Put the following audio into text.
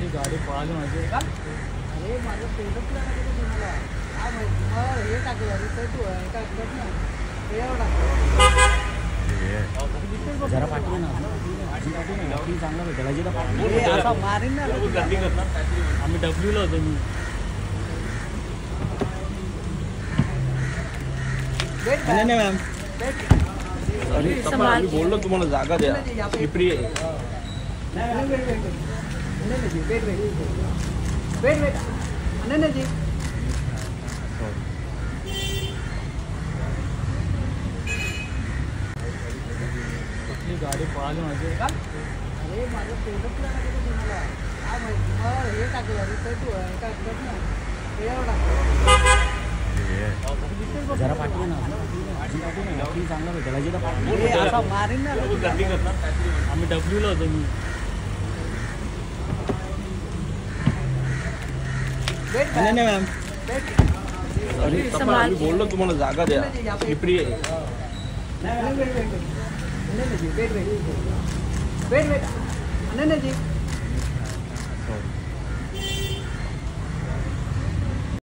गाडी पळाली माझी. अरे माझं पेटच लागलं तुम्हाला काय माहिती मग हे टाकलं अरे तू हे टाकलं ना ते एवढा जरा पाठवू ना अजून पाठवू ना गाडी चांगला भेटेल अजित पाठवू असा मारीन ना आम्ही डब्ल्यूला होतो मी. नाही नाही मॅम मी बोललो तुम्हाला जागा द्या पिपरी आहे. जी गाडी पळाली माझी. अरे माझं पेटच लागलं तुम्हाला काय माहिती मग हे टाकलं अरे तू हे टाकलं ना ते एवढा जरा पाठवू ना अजून पाठवू ना गाडी चांगला भेटेल अजित पाठवू असा मारीन ना आम्ही डब्ल्यूला होतो मी. नाही मॅम मी बोललो तुम्हाला जागा द्या पिपरी आहे. Wait wait wait wait wait wait wait wait wait wait wait weight